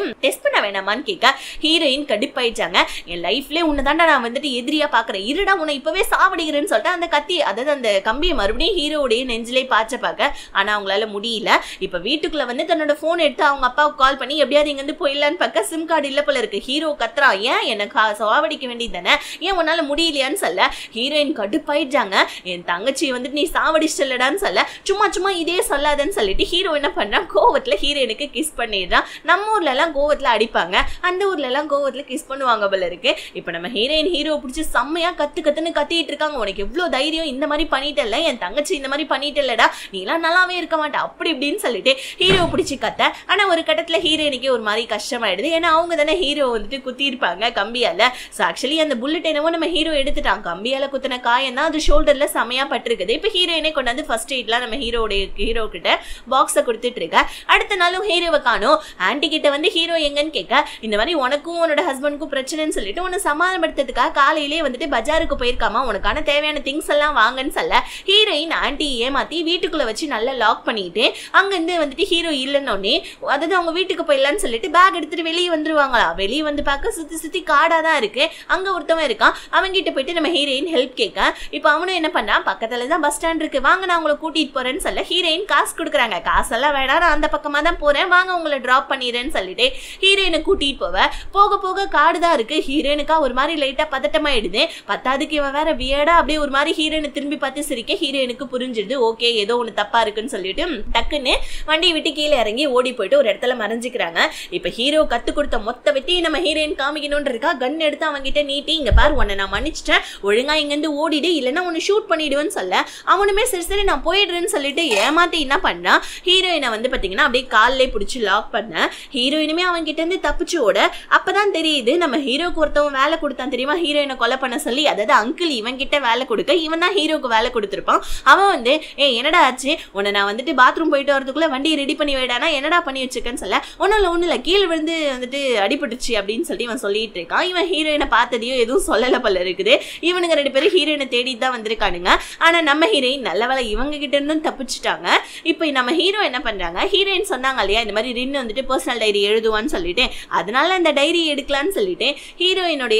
டெஸ்ட் பண்ண வேணாமான்னு கேட்க ஹீரோயின் கடுப்பாயிட்டாங்க. என் லைஃப்ல உன்னதாண்டா நான் வந்துட்டு எதிரியா பாக்குறேன், இருடா உன்னை இப்பவே சாவடிக்கிறேன்னு சொல்லிட்டு அந்த கத்தி, அதாவது அந்த கம்பியை மறுபடியும் ஹீரோடைய நெஞ்சிலே பார்க்க ஆனா அவங்களால முடியல. இப்ப வீட்டுக்குள்ள வந்து தன்னோட போன் எடுத்து அவங்க அப்பாவுக்கு கால் பண்ணி எப்படியாவது இங்க இருந்து போயிடலான்னு பார்க்க சிம் கார்டு இல்ல போல இருக்கு. ஹீரோ கத்துறா, ஏன் எனக்கு சாவடிக்க வேண்டியது தானே, ஏன் உன்னால முடியலையான்னு சொல்ல ஹீரோயின் கடுப்பாயிட்டாங்க. என் தங்கச்சி வந்துட்டு நீ சாவடிச்சிடலடான்னு சொல்ல சும்மா சும்மா இதே சொல்லாதன்னு சொல்லிட்டு ஹீரோ என்ன பண்றான், கோவத்துல ஹீரோயினுக்கு கிஸ் பண்ணிடுறான். நம்ம ஊர்ல எல்லாம் கோவத்துல அடிப்பாங்க, அந்த ஊர்ல எல்லாம் கோவத்துல கிஸ் பண்ணுவாங்க போல இருக்கு. இப்ப நம்ம ஹீரோயின் ஹீரோ பிடிச்சி செம்மையா கத்துன்னு கத்திட்டு இருக்காங்க. உனக்கு எவ்வளவு தைரியம், இந்த மாதிரி பண்ணிட்டல, என் தங்கச்சி இந்த மாதிரி பண்ணிட்டலடா, நீ எல்லாம் நல்லாவே இருக்க மாட்டா அப்படி இப்படின்னு சொல்லிட்டு ஹீரோ பிடிச்சி கத்த. ஆனா ஒரு கட்டத்துல ஹீரோயினுக்கு ஒரு மாதிரி கஷ்டமாயிடுது. ஏன்னா அவங்க தானே ஹீரோ வந்துட்டு குத்தி இருப்பாங்க கம்பியால. ஆக்சுவலி அந்த புல்லட் என்னவோ நம்ம ஹீரோ எடுத்துட்டான், கம்பியால குத்தின காயம் தான் அது ஷோல்டர்ல செமையா பட்டிருக்குது. இப்ப ஹீரோயினே கொண்டாந்து ஃபர்ஸ்ட் எய்ட்லாம் நம்ம ஹீரோ கிட்ட பாக்ஸ கொடுத்துட்டு இருக்க. அடுத்த நாளும் ஹீரோவை காணோம். ஆன்டி கிட்ட வந்து ஹீரோ எங்கன்னு கேட்க இந்த மாதிரி உனக்கும் உன்னோட ஹஸ்பண்டுக்கும் பிரச்சனைன்னு சொல்லிட்டு உன்னை சமாதானப்படுத்துறதுக்காக காலையிலேயே வந்துட்டு பஜாருக்கு போயிருக்காமா, உனக்கான தேவையான திங்ஸ் எல்லாம் வாங்கன்னு சொல்ல ஹீரோயின் ஆன்டி ஏமாத்தி வீட்டுக்குள்ள வச்சு நல்லா லாக் பண்ணிட்டு அங்கிருந்து வந்துட்டு ஹீரோ இல்லைன்னொன்னே, அதாவது அவங்க வீட்டுக்கு போயிடலான்னு சொல்லிட்டு பேக் எடுத்துட்டு வெளியே வந்துருவாங்களா. வெளியே வந்து பார்க்க சுத்தி காடா தான் இருக்கு. அங்க ஒருத்தவன் இருக்கான், அவங்கிட்ட போயிட்டு நம்ம ஹீரோயின் ஹெல்ப் கேட்க இப்ப அவனும் என்ன பண்றான், பக்கத்துல தான் பஸ் ஸ்டாண்ட் இருக்கு, வாங்க நான் உங்களை கூட்டிட்டு போறேன்னு சொல்ல ஹீரோயின் காசு கொடுக்குறாங்க. காசெல்லாம் வேணா, நான் அந்த பக்கமா தான் போறேன், வாங்க உங்களை டிராப் பண்ணிடுறேன்னு சொல்லிட்டு ஹீரோயினை கூட்டிட்டு போக போக காடு தான் இருக்கு. ஹீரோயினுக்கா ஒரு மாதிரி லைட்டா பதட்டமாயிடுது. பத்தாதுக்கு இவன் வேற வியடா அப்படியே ஒரு மாதிரி ஹீரோயினை திரும்பி பார்த்து சிரிக்க ஹீரோயினுக்கு புரிஞ்சிடுது, ஓகே ஏதோ ஒண்ணு தப்பா இருக்குன்னு சொல்லிட்டு டக்குன்னு வண்டியை விட்டு கீழே இறங்கி ஓடி போயிட்டு ஒரு இடத்துல மறைஞ்சிக்கிறாங்க. இப்ப ஹீரோ கத்து கொடுத்த மொத்த வெட்டி நம்ம ஹீரோயின் காமிக்கணும்னு இருக்கா. கன் எடுத்து அவங்க கிட்ட நீட்டி, இங்க பாரு உன்னை நான் மன்னிச்சிட்டேன், ஒழுங்கா இங்க இருந்து ஓடிடு, இல்லைன்னா உன்னை ஷூட் பண்ணிடுவேன்னு சொல்ல அவனுமே சரி சரி நான் போயிடுறேன்னு சொல்லிட்டு ஏமாத்தி என்ன பண்ணா ஹீரோயினை வந்து பாத்தீங்கன்னா அப்படியே காலிலே பிடிச்சி லாக் பண்ண. ஹீரோயினுமே அவங்க கிட்ட இருந்து தப்பிச்சு ஓட. அப்பதான் தெரியுது நம்ம ஹீரோக்கு ஒருத்தவன் வேலை கொடுத்தான் தெரியுமா, ஹீரோயினை கொலை பண்ண சொல்லி. அதாவது அங்கிள் இவன் கிட்ட வேலை கொடுக்க, இவன் தான் ஹீரோக்கு வேலை கொடுத்துருப்பான். அவன் வந்து என்னடா ஆச்சு, உன்னை நான் வந்துட்டு பாத்ரூம் போயிட்டு வரதுக்குள்ள வண்டியை ரெடி பண்ணி வைடானா, என்னடா பண்ணி வச்சிருக்கேன்னு சொல்ல ஒன்னும் இல்ல கீழே விழுந்து வந்துட்டு அடிபட்டுச்சு அப்படின்னு சொல்லி இவன் சொல்லிட்டு இருக்கான். இவன் ஹீரோயினை பார்த்ததையோ எதுவும் சொல்லல போல இருக்குது. இவனுங்க ரெண்டு பேரும் ஹீரோயினை தேடிட்டு தான் வந்திருக்கானுங்க. ஆனா நம்ம ஹீரோயின் நல்ல வேலை இவங்க கிட்ட இருந்தும் தப்பிச்சுட்டாங்க. இப்ப நம்ம ஹீரோ என்ன பண்றாங்க, ஹீரோயின் சொன்னாங்க இல்லையா இந்த மாதிரி ரின்னு வந்துட்டு பர்சனல் டைரி எழுதுவான்னு சொல்லிட்டு, அதனால அந்த டைரி எடுக்கலான்னு சொல்லிட்டு ஹீரோயினுடைய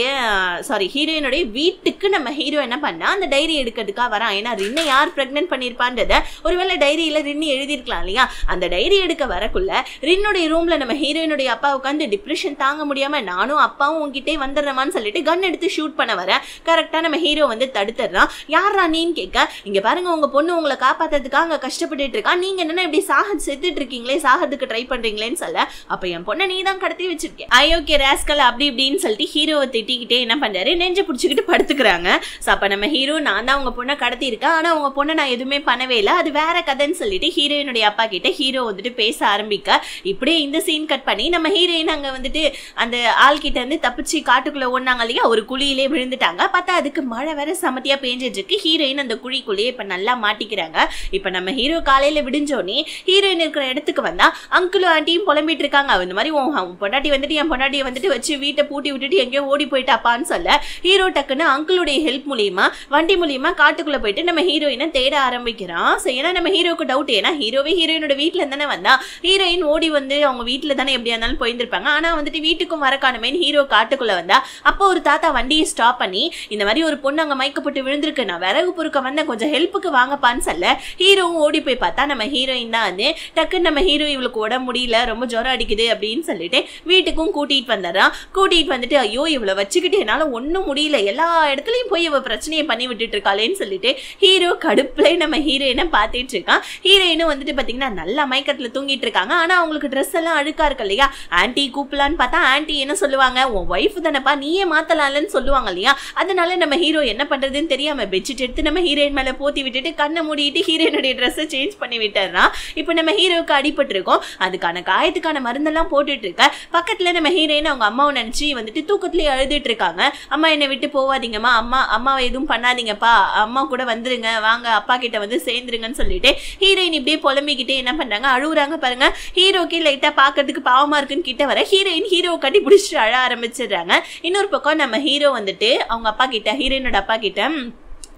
வீட்டுக்கு நம்ம ஹீரோ என்ன பண்ணா அந்த டைரி எடுக்கிறதுக்காக வரான். ஏன்னா ரின்னை யார் பிரெக்னென்ட் பண்ணிருப்பான்றத ஒருவேளை டைரியில ரின்னு எழுதிருக்கலாம் இல்லையா. அந்த டைரி எடுக்க வரக்குள்ள ரின்னுடைய ரூம்ல நம்ம ஹீரோயினுடைய அப்பா உட்காந்து டிப்ரெஷன் தாங்க முடியாம நானும் அப்பாவும் உங்ககிட்டே வந்துடுறமான்னு சொல்லிட்டு கன் எடுத்து ஷூட் பண்ண வர கரெக்டா நம்ம ஹீரோ வந்து தடுத்துறான். யாரா நீன்னு கேட்க, இங்க பாருங்க உங்க பொண்ணு உங்களை காப்பாத்துறதுக்காக அங்க கஷ்டப்பட்டு இருக்கா, நீங்க என்ன இப்படி செத்துட்டு இருக்கீங்களே, சாகிறதுக்கு ட்ரை பண்றீங்களேன்னு சொல்ல அப்ப என் பொண்ணை நீ தான் கடத்தி வச்சிருக்கேன் ஐயோக்கே ராஸ்கல் அப்படி இப்படின்னு சொல்லிட்டு ஹீரோவை திட்டிக்கிட்டே என்ன பண்றாரு, நெஞ்சு பிடிச்சிக்கிட்டு படுத்துக்கிறாங்க. அப்ப நம்ம ஹீரோ நான் தான் உங்க பொண்ணை கடத்தி இருக்கேன், ஆனா உங்க பொண்ணை நான் எதுவுமே பண்ணவே இல்லை, அது வேற கதைன்னு சொல்லிட்டு ஹீரோயினுடைய அப்பா கிட்ட ஹீரோ வந்துட்டு பேச ஆரம்பிக்க இப்படியே இந்த சீன் கட் பண்ணி நம்ம ஹீரோயின் அங்க வந்துட்டு அந்த ஆள் கிட்ட இருந்து தப்பிச்சு காட்டுக்குள்ள ஓடினாங்க இல்லையா, ஒரு குழியிலே விழுந்துட்டாங்க. பார்த்தா அதுக்கு மழை வேற சமத்தியா பேஞ்சிட்டு இருக்கு. ஹீரோயின் அந்த குழிக்குள்ளேயே இப்ப நல்லா மாட்டிக்கிறாங்க. இப்ப நம்ம ஹீரோ காலையில விடிஞ்சோடனே ஹீரோயின் இருக்கிற இடத்துக்கு வந்தா அங்கிளும் ஆண்டியும் புலம்பிட்டு இருக்காங்க. இந்த மாதிரி பொண்டாட்டி வந்துட்டு என் பொண்டாட்டியை வந்துட்டு வச்சு வீட்டை பூட்டி விட்டுட்டு எங்கேயோ ஓடி போயிட்டாப்பான்னு சொல்ல ஹீரோ டக்குன்னு அங்கிளுடைய ஹெல்ப் மூலியமா வண்டி மூலியமா காட்டுக்குள்ள போயிட்டு நம்ம ஹீரோயினை தேட ஆரம்பிக்கிறான். ஏன்னா நம்ம ஹீரோக்கு டவுட், ஏன்னா ஹீரோவே ஹீரோயினோட வீட்டுல தானே வந்தா, ஹீரோயின் ஓடி வந்து அவங்க வீட்டுல தானே எப்படியா இருந்தாலும் போயிருந்திருப்பாங்க. ஆனா வந்துட்டு வீட்டுக்கும் வர காணுமேன்னு ஹீரோ காட்டுக்குள்ள வந்தா அப்போ ஒரு தாத்தா வண்டியை ஸ்டாப் பண்ணி இந்த மாதிரி ஒரு பொண்ணு அங்க மயக்கப்பட்டு விழுந்திருக்கு, நான் விறகு பொறுக்க வந்தேன், கொஞ்சம் ஹெல்ப்புக்கு வாங்கப்பான்னு சொல்ல ஹீரோவும் ஓடி போய் பார்த்தா நம்ம ஹீரோயின் தான் வந்து டக்குன்னு நம்ம ஹீரோ இவளுக்கு உடம்பு முடியல, ரொம்ப ஜுரம் அடிக்குது அப்படின்னு சொல்லிட்டு வீட்டுக்கும் கூட்டிட்டு வந்துடுறான். கூட்டிட்டு வந்துட்டு ஐயோ இவளை வச்சுக்கிட்டு என்னால ஒன்னும் முடியல, எல்லா இடத்துலயும் போய் இவ பிரச்சனையை பண்ணி விட்டுட்டு இருக்காளேன்னு சொல்லிட்டு ஹீரோ கடுப்புல நம்ம ஹீரோயினை பார்த்துட்டு இருக்கான். ஹீரோயினும் வந்துட்டு பாத்தீங்கன்னா நல்லா மயக்கத்துல தூங்கிட்டு இருக்காங்க. ஆனா அவங்களுக்கு ட்ரெஸ் எல்லாம் அழுக்கா இருக்கு இல்லையா, ஆன்டி கூப்பிடலான்னு பார்த்தா ஆன்டி என்ன சொல்லுவாங்க, உன் ஒய்ஃப் தானப்பா நீயே மாத்தலாம்னு சொல்லுவாங்க இல்லையா. அதனால நம்ம ஹீரோ என்ன பண்றதுன்னு தெரியாம பெட்ஷீட் எடுத்து நம்ம ஹீரோயின் மேல போத்தி விட்டுட்டு கண்ணை மூடிட்டு ஹீரோயினுடைய ட்ரெஸ்ஸை சேஞ்ச் பண்ணி விட்டுறான். இப்ப நம்ம ஹீரோவுக்கு அடிபட்டு இருக்கோம், அதுக்கான காயத்துக்கான மருந்தெல்லாம் போட்டுட்டு இருக்க. பக்கத்துல நம்ம ஹீரோயின் அவங்க அம்மாவை நினைச்சு வந்துட்டு தூக்கத்திலேயே அழுதுட்டு இருக்காங்க. அம்மா என்னை விட்டு போவாதீங்கம்மா, அம்மாவை எதுவும் பண்ணாதீங்கப்பா, அம்மா கூட வந்துருங்க, வாங்க அப்பா கிட்ட வந்து சேர்ந்துருங்கன்னு சொல்லிட்டு ஹீரோயின் இப்படியே புலம்பிக்கிட்டே என்ன பண்றாங்க, அழுகுறாங்க பாருங்க. ஹீரோக்கே லைட்டா பாக்கிறதுக்கு பாவமா இருக்குன்னு கிட்ட வர ஹீரோயின் ஹீரோ கட்டி பிடிச்சிட்டு அழ ஆரம்பிச்சிடுறாங்க. இன்னொரு பக்கம் நம்ம ஹீரோ வந்துட்டு அவங்க அப்பா கிட்ட ஹீரோயினோட அப்பா கிட்ட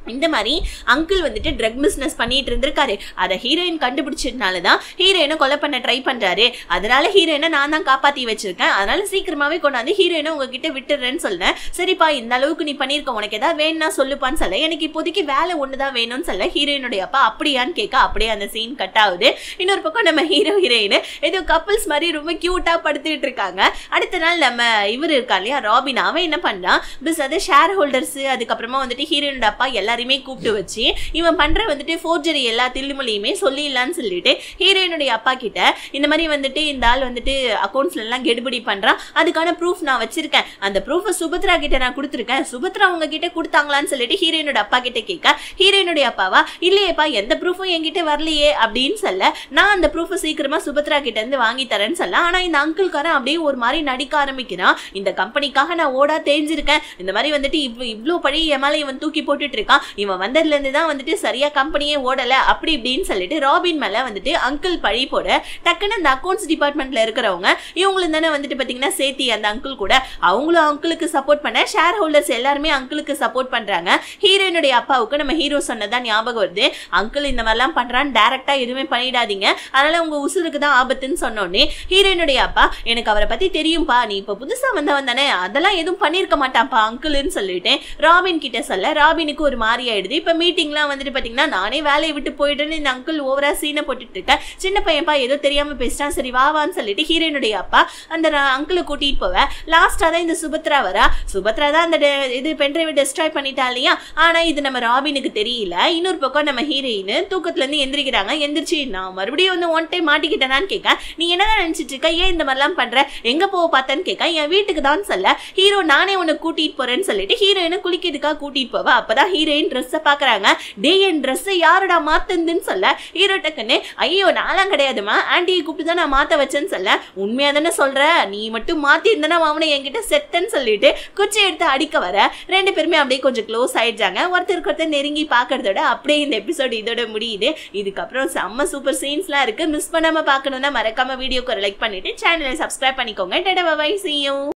இந்த மாதிரி அங்கிள் வந்துட்டு ட்ரக் பிசினஸ் பண்ணிட்டு இருந்திருக்காரு. அதை ஹீரோயின் கண்டுபிடிச்சதுனால தான் ஹீரோயினை கொலை பண்ண ட்ரை பண்றாரு. அதனால ஹீரோயினை நான் தான் காப்பாத்தி வச்சிருக்கேன். அதனால சீக்கிரமாவே கொண்டாந்து ஹீரோயினை உங்ககிட்ட விட்டுறேன்னு சொன்னேன். சரிப்பா இந்த அளவுக்கு நீ பண்ணிருக்க, உனக்கு ஏதாவது வேணும்னா சொல்லுப்பான்னு சொல்ல, எனக்கு இப்போதைக்கு வேலை ஒண்ணுதான் வேணும்னு சொல்ல ஹீரோயினுடைய அப்பா அப்படியான்னு கேட்க அப்படியே அந்த சீன் கட் ஆகுது. இன்னொரு பக்கம் நம்ம ஹீரோயின் ஏதோ கப்பிள்ஸ் மாதிரி ரொம்ப கியூட்டா படுத்துட்டு இருக்காங்க. அடுத்த நாள் நம்ம இவர் இருக்கா இல்லையா ராபின், அவன் என்ன பண்ணா பிஸ் அது ஷேர் ஹோல்டர்ஸ் அதுக்கப்புறமா வந்துட்டு ஹீரோயினோட அப்பா எல்லாரையுமே கூப்பிட்டு வச்சு இவன் பண்ற வந்துட்டு ஃபோர்ஜரி எல்லா தில்லுமொழியுமே சொல்லிடலான்னு சொல்லிட்டு ஹீரோயினுடைய அப்பா கிட்ட இந்த மாதிரி வந்துட்டு இந்த ஆள் வந்துட்டு அக்கௌண்ட்ஸ்ல எல்லாம் கெடுபடி பண்றான், அதுக்கான ப்ரூஃப் நான் வச்சிருக்கேன், அந்த ப்ரூஃபை சுபத்ரா கிட்ட நான் கொடுத்துருக்கேன், சுபத்ரா உங்க கிட்ட கொடுத்தாங்களான்னு சொல்லிட்டு ஹீரோயினோட அப்பா கிட்ட கேட்க ஹீரோயினுடைய அப்பாவா இல்லையேப்பா எந்த ப்ரூஃபும் என்கிட்ட வரலையே அப்படின்னு சொல்ல, நான் அந்த ப்ரூஃபை சீக்கிரமா சுபத்ரா கிட்ட இருந்து வாங்கி தரேன்னு சொல்ல, ஆனா இந்த அங்கிள்காரன் அப்படியே ஒரு மாதிரி நடிக்க ஆரம்பிக்கிறான். இந்த கம்பெனிக்காக நான் ஓடா தெரிஞ்சிருக்கேன், இந்த மாதிரி வந்துட்டு இவ்வளவு பழி என் மேல இவன் தூக்கி போட்டுட்டு இருக்கான், இவன் வந்ததுல இருந்து தான் வந்துட்டு சரியா கம்பெனியே ஓடல அப்படி இப்படின்னு சொல்லிட்டு ராபின் மேல வந்துட்டு அங்கிள் பழி போட டக்குன்னு அந்த அக்கௌண்ட்ஸ் டிபார்ட்மெண்ட்ல இருக்கிறவங்க இவங்களும் தானே வந்துட்டு பாத்தீங்கன்னா சேத்தி அந்த அங்கிள் கூட அவங்களும் அங்கிளுக்கு சப்போர்ட் பண்ண, ஷேர் ஹோல்டர்ஸ் எல்லாருமே அங்கிளுக்கு சப்போர்ட் பண்றாங்க. ஹீரோயினுடைய அப்பாவுக்கு நம்ம ஹீரோ சொன்னதான் ஞாபகம் வருது, அங்கிள் இந்த மாதிரிலாம் பண்றான்னு டைரக்டா எதுவுமே பண்ணிடாதீங்க, அதனால உங்க உசுருக்கு தான் ஆபத்துன்னு சொன்னோடனே ஹீரோயினுடைய அப்பா எனக்கு அவரை பத்தி தெரியும்பா, நீ இப்ப புதுசா வந்தவன் தானே, அதெல்லாம் எதுவும் பண்ணிருக்க மாட்டான்ப்பா அங்கிள்னு சொல்லிட்டு ராபின் கிட்ட சொல்ல ராபினுக்கு ஒரு மாதிரி ஆயிடுது. இப்ப மீட்டிங்லாம் வந்துட்டு பாத்தீங்கன்னா நானே வேலையை விட்டு போயிட்டுன்னு இந்த அங்கிள் ஓவரா சீனை போட்டுட்டு இருக்க, சின்ன பையன்பா ஏதோ தெரியாம பேசிட்டான், சரி வாவான்னு சொல்லிட்டு ஹீரோயினுடைய அப்பா அந்த அங்கிளை கூட்டிட்டு போவ. லாஸ்டா தான் இந்த சுபத்ரா வரா, சுபத்ரா தான் அந்த இது பென்ட்ரைவை டெஸ்ட்ராய் பண்ணிட்டா இல்லையா, ஆனா இது நம்ம ராபினுக்கு தெரியல. இன்னொரு பக்கம் நம்ம ஹீரோயின் தூக்கத்துல இருந்து எந்திரிக்கிறாங்க, எந்திரிச்சு நான் மறுபடியும் வந்து ஒன் டைம் மாட்டிக்கிட்டேனான்னு கேட்க, நீ என்னதான் நினைச்சிட்டு இருக்க, ஏன் இந்த மாதிரிலாம் பண்ற, எங்க போக பார்த்தேன்னு கேட்க, என் வீட்டுக்கு தான் சொல்ல, ஹீரோ நானே உன்னை கூட்டிட்டு போறேன்னு சொல்லிட்டு ஹீரோயினை குளிக்கிறதுக்காக கூட்டிட்டு போவ. அப்பதான் ஹீரோயின் ட்ரெஸ்ஸை பாக்குறாங்க, டே என் ட்ரெஸ் யாருடா மாத்துன்னு சொல்ல ஹீரோ டக்குன்னு ஐயோ நான்லாம் கிடையாதுமா ஆண்டியை கூப்பிட்டு தான் நான் மாத்த வச்சேன்னு சொல்ல, உண்மையா தானே சொல்ற, நீ மட்டும் மாத்தி இருந்தா அவனை என்கிட்ட செத்தன்னு சொல்லிட்டு குச்சி எடுத்து அடிக்க வர ரெண்டு பேருமே அப்படியே கொஞ்சம் க்ளோஸ் ஆயிடுறாங்க. ஒருத்தருக்கு ஒருத்தர் நெருங்கி பாக்குறதோட அப்படியே இந்த எபிசோடு இதோட முடியுது. இதுக்கப்புறம் செம்ம சூப்பர் சீன்ஸ்லாம் இருக்கு, மிஸ் பண்ணாம பாக்கணும்னா மறக்காம வீடியோக்கு லைக் பண்ணிட்டு சேனலை சப்ஸ்கிரைப் பண்ணிக்கோங்க. டாடா பை பை, see you.